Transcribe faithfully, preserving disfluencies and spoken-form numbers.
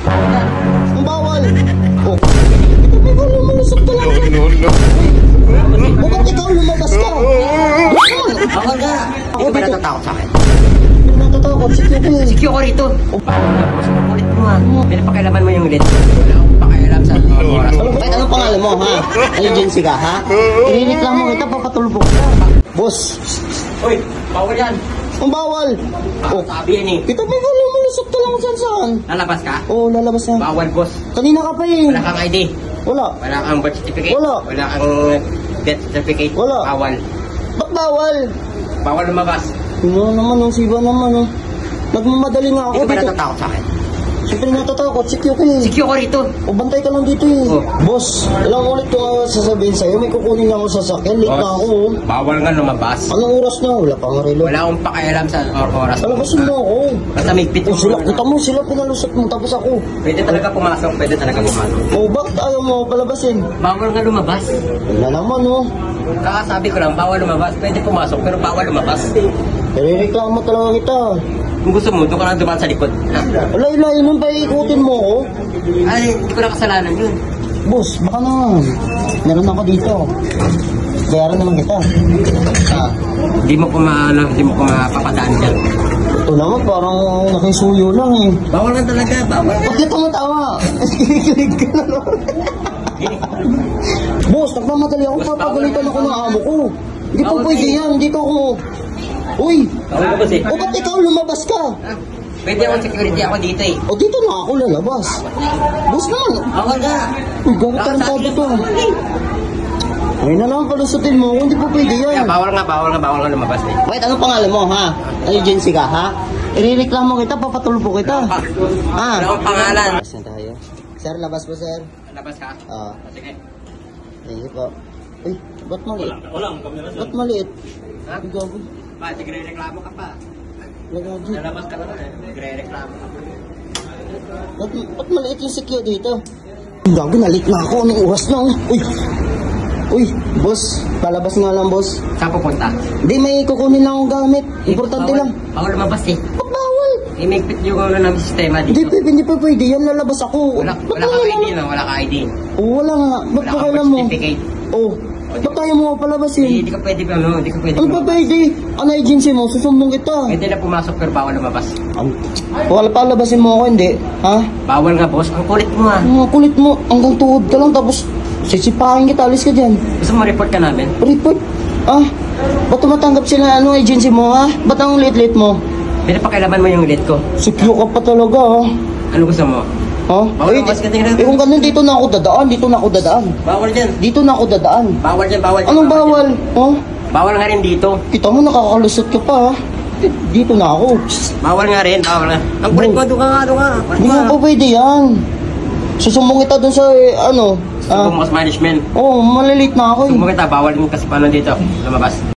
Ang bawal. Oh. Ito may ba lumusok talaga? No, no, no. O ba't ikaw lumabas ka? Bawal ka. Hindi ka ba natatakot sa akin? Hindi natatakot. Si Q Q. Si Q ko rito. Bawal ka, boss. Makulit mo ha. Pinapakialaman mo yung lid. Wala akong pakialam sa oras. Kahit anong pangalan mo, ha? Agency ka, ha? Inireklamo kita, papatulbog ka. Boss. Uy, bawal yan. Ang bawal. Oh, sabi yan eh. Ito may ba lumusok talaga saan saan? Lalabas ka? Oo, lalabas na. Bawal, boss. Kanina ka pa eh. Wala kang I D. Wala. Wala kang birth certificate. Wala. Wala kang death certificate. Wala. Bawal. Ba't bawal? Bawal lumabas. Ano naman, ang siba naman, oh. Nagmamadali nga ako Hindi ka ba dito. natatakot sa akin? Siyempre natatakot, si Q Q eh. Si Q ko rito. O bantay ka lang dito eh. Oh. Boss, ilang ulit ko nga sasabihin sa'yo, may kukunin na ako sa sakyan, late na ako. Oh. Bawal nga lumabas. Anong oras na? Wala pa nga relo. Wala akong pakialam sa or- oras. Alabasin mo ako. Basta may pit O sila, kita mo, sila pinalusot mo, tapos ako. Pwede talaga pumasok, pwede talaga pumasok. O bakit ayaw mo palabasin? Bawal nga lumabas. Wala naman oh. Kakasabi ko lang, bawal lumabas. Pwede pumasok, pero bawal lumabas. Nire-reklamo talaga kita. Kung gusto mo, doon ka lang dumaan sa likod. Ha? Wala, ilayin nun pa ikutin mo ako. Ay, hindi ko na kasalanan yun. Boss, baka naman. Meron ako dito. Bayaran naman kita. Ah, Hindi mo ko maano, hindi mo ko mapapadaan dyan. ito naman parang nakisuyo lang eh. Bawal nga talaga, bawal. Ba't ka tumatawa? Kikilig ka na naman. Boss, nagmamadali ako. Papagalitan ako ng amo ko. Hindi po pwede yan. Hindi ko ako... Uy! Bawal ka boss eh. O ba't ikaw lumabas ka? Ah, Pwede akong security ako dito eh. O dito na ako lalabas. Boss naman. Bawal ka. Uy, gawin tarantado to. Ay na lang palusutin mo. Hindi po pwede Kaya yan. bawal nga, bawal nga, bawal nga lumabas eh. Wait, anong pangalan mo ha? Agency ka ha? Irereklamo kita, papatulpo kita. Ah. Wala akong pangalan. Labas na tayo. Sir, labas po sir. Labas ka? Ah. Sige. Thank you po. Uy, ba't maliit? Wala akong kamera. Ba't maliit? Ha? Ay, gago. Ba, nagre-reklamo ka pa. Lagagi. Lalabas ka na eh. Nagre-reklamo ka pa. Ba't, ba't maliit yung secure dito? Gago, nalit na ako. Anong oras na? oh? Uy! Uy, boss. Palabas nga lang, boss. Saan pupunta? Hindi, may kukunin lang akong gamit. Importante Bawal- lang. Bawal lumabas eh. Ba't bawal? Imigpit yung ano namin sistema Hindi, dito. Pepe, hindi pa pwede. Yan, lalabas ako. Wala, Ba't wala kang I D wala? no? Wala kang I D. Oh, wala nga. Ba't Wala pa kang kailan birth mo? certificate. Oh, ba't tayo mo palabasin? Hindi ka pwede pa, no? Hindi ka pwede Ano pa pwede? Ano agency mo? Susumbong kita. Pwede na pumasok pero bawal lumabas. Ang... Wala pa labasin mo ako, hindi? Ha? Bawal nga boss. Ang kulit mo ah. Ang kulit mo. Hanggang tuhod ka lang tapos sisipahin kita. Alis ka dyan. Gusto mo report ka namin? Report. Ah? Ba't tumatanggap sila? Ano agency mo, ha? Ba't ang lit-lit mo? Pinapakialaman mo yung lid ko. Secure ka pa talaga, ha? Ano gusto mo? Ha? Bawal Eh, lumabas ka tingnan. eh kung ganun, dito na ako dadaan. Dito na ako dadaan. Bawal dyan. Dito na ako dadaan. Bawal dyan, bawal dyan. Anong bawal? Ha? dyan. Bawal nga rin dito. Kita mo, nakakalusot ka pa, ha? Dito na ako. Bawal nga rin, bawal nga. Ang kulit mo, doon ka nga, doon ka. Hindi nga pa pwede yan. Susumbong kita dun sa, eh, ano? Gusto Ah, mo mas management. oh, malilate na ako eh. Gusto mo kita, bawal din kasi paano dito. Lumabas.